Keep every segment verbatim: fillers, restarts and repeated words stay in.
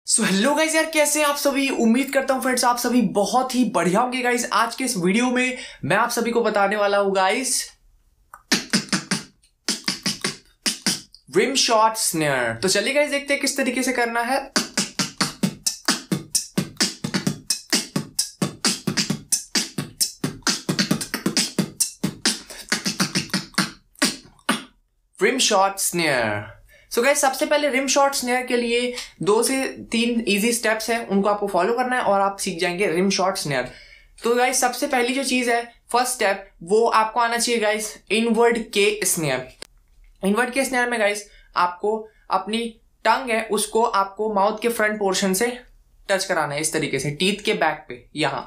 So hello guys यार, कैसे हैं आप सभी। उम्मीद करता हूं फ्रेंड्स आप सभी बहुत ही बढ़िया होंगे गाइस। आज के इस वीडियो में मैं आप सभी को बताने वाला हूं गाइस रिमशॉट स्नेयर। तो चलिए गाइस देखते हैं किस तरीके से करना है। रिमशॉट स्नेयर। सो गाइस सबसे पहले रिमशॉट स्नेयर के लिए दो से तीन इजी स्टेप्स हैं, उनको आपको फॉलो करना है और आप सीख जाएंगे रिमशॉट स्नेयर। तो गाइस सबसे पहली जो चीज है, फर्स्ट स्टेप, वो आपको आना चाहिए गाइस इनवर्ड के स्नेयर। इनवर्ड के स्नेयर में गाइस आपको अपनी टंग है उसको आपको माउथ के फ्रंट पोर्शन से टच कराना है, इस तरीके से टीथ के बैक पे, यहां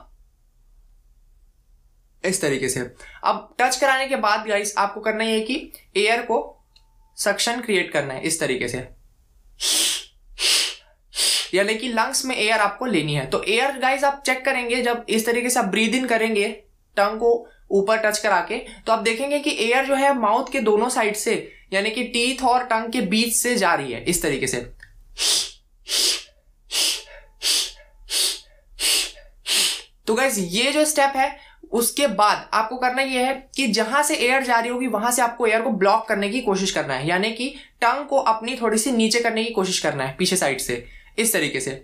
इस तरीके से। अब टच कराने के बाद गाइस आपको करना है कि एयर को सक्शन क्रिएट करना है इस तरीके से, यानी कि लंग्स में एयर आपको लेनी है। तो एयर गाइस आप चेक करेंगे, जब इस तरीके से आप ब्रीद इन करेंगे टंग को ऊपर टच करा के, तो आप देखेंगे कि एयर जो है माउथ के दोनों साइड से, यानी कि टीथ और टंग के बीच से जा रही है इस तरीके से। तो गाइस ये जो स्टेप है, उसके बाद आपको करना यह है कि जहां से एयर जा रही होगी वहां से आपको एयर को ब्लॉक करने की कोशिश करना है, यानी कि टंग को अपनी थोड़ी सी नीचे करने की कोशिश करना है पीछे साइड से, इस तरीके से।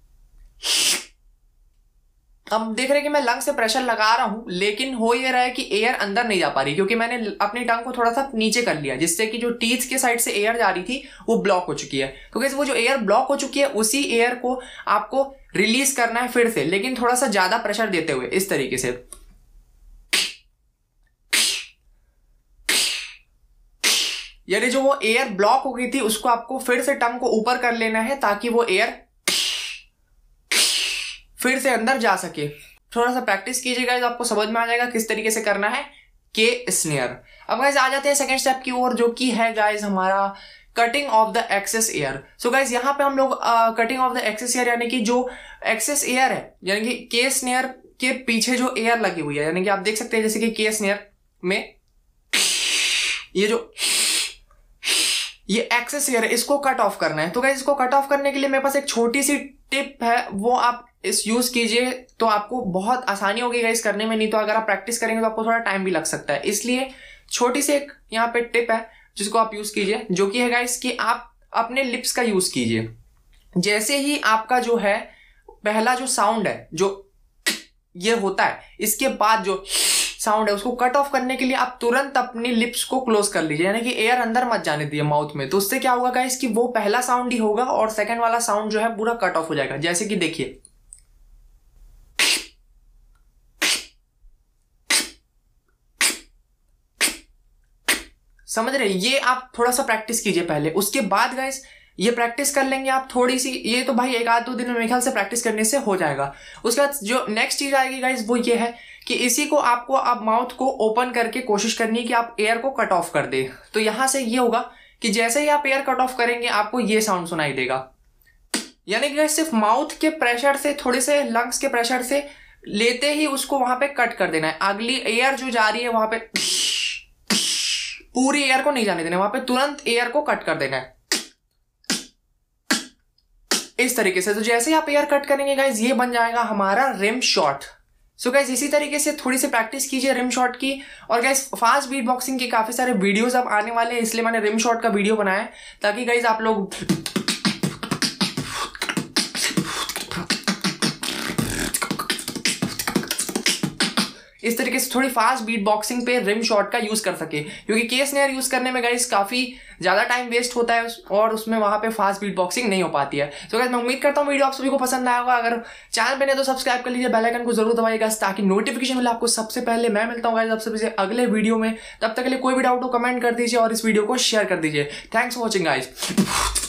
अब देख रहे हैं कि मैं लंग से प्रेशर लगा रहा हूं, लेकिन हो ये रहा है कि एयर अंदर नहीं जा पा रही, क्योंकि मैंने अपनी टंग को थोड़ा सा नीचे कर लिया, जिससे कि जो टीथ के साइड से एयर जा रही थी वो ब्लॉक हो चुकी है। तो गाइस वो जो एयर ब्लॉक हो चुकी है उसी एयर को आपको रिलीज करना है फिर से, लेकिन थोड़ा सा ज्यादा प्रेशर देते हुए, इस तरीके से। यानी जो वो एयर ब्लॉक हो गई थी उसको आपको फिर से टंग को ऊपर कर लेना है, ताकि वो एयर फिर से अंदर जा सके। थोड़ा सा प्रैक्टिस कीजिएगा तो आपको समझ में आ जाएगा किस तरीके से करना है के स्नेयर। अब गाइस आ जाते हैं सेकंड स्टेप की ओर, जो कि है गाइस हमारा cutting off the excess air. So guys यहाँ पे हम लोग cutting off the excess air, यानी कि जो एक्सेस एयर है, यानी कि के स्नेयर के पीछे जो एयर लगी हुई है, यानी कि आप देख सकते हैं जैसे कि के स्नेयर में ये जो ये एक्सेस एयर है, इसको कट ऑफ करना है। तो गाइस इसको कट ऑफ करने के लिए मेरे पास एक छोटी सी टिप है, वो आप इस यूज कीजिए तो आपको बहुत आसानी होगी गाइस करने में। नहीं तो अगर आप प्रैक्टिस करेंगे तो आपको थोड़ा टाइम भी लग सकता है, इसलिए छोटी सी एक यहाँ पे टिप है जिसको आप यूज कीजिए, जो कि है गाइस कि आप अपने लिप्स का यूज कीजिए। जैसे ही आपका जो है पहला जो साउंड है जो ये होता है, इसके बाद जो साउंड है उसको कट ऑफ करने के लिए आप तुरंत अपनी लिप्स को क्लोज कर लीजिए, यानी कि एयर अंदर मत जाने दिए माउथ में। तो उससे क्या होगा गाइस कि वो पहला साउंड ही होगा और सेकंड वाला साउंड जो है पूरा कट ऑफ हो जाएगा। जैसे कि देखिए, समझ रहे, ये आप थोड़ा सा प्रैक्टिस कीजिए पहले। उसके बाद गाइस ये प्रैक्टिस कर लेंगे आप थोड़ी सी, ये तो भाई एक आध दो दिन में मेरे ख्याल से प्रैक्टिस करने से हो जाएगा। उसके बाद जो नेक्स्ट चीज आएगी गाइस वो ये है कि इसी को आपको अब माउथ को ओपन करके कोशिश करनी है कि आप एयर को कट ऑफ कर दे। तो यहां से ये होगा कि जैसे ही आप एयर कट ऑफ करेंगे आपको ये साउंड सुनाई देगा, यानी कि सिर्फ माउथ के प्रेशर से, थोड़े से लंग्स के प्रेशर से लेते ही उसको वहां पे कट कर देना है। अगली एयर जो जा रही है वहां पे पूरी एयर को नहीं जाने देना, वहां पे तुरंत एयर को कट कर देना है इस तरीके से। तो जैसे ही आप एयर कट करेंगे गाइस ये बन जाएगा हमारा रिम शॉट। सो गाइस इसी तरीके से थोड़ी सी प्रैक्टिस कीजिए रिम शॉट की। और गाइस फास्ट बीट बॉक्सिंग के काफी सारे वीडियोस अब आने वाले हैं, इसलिए मैंने रिम शॉट का वीडियो बनाया है, ताकि गाइस आप लोग इस तरीके से थोड़ी फास्ट बीट बॉक्सिंग पे रिम शॉट का यूज कर सके, क्योंकि के स्नेयर यूज करने में गाइस काफी ज्यादा टाइम वेस्ट होता है और उसमें वहां पे फास्ट बीट बॉक्सिंग नहीं हो पाती है। तो गाइस मैं उम्मीद करता हूँ वीडियो आप सभी को पसंद आया होगा। अगर चैनल पे नहीं तो सब्सक्राइब कर लीजिए, बेल आइकन को जरूर दबाइएगा ताकि नोटिफिकेशन मिले आपको सबसे पहले। मैं मिलता हूँ गाइस आप सभी से अगले वीडियो में, तब तक के लिए कोई भी डाउट हो कमेंट कर दीजिए और इस वीडियो को शेयर कर दीजिए। Thanks for watching guys.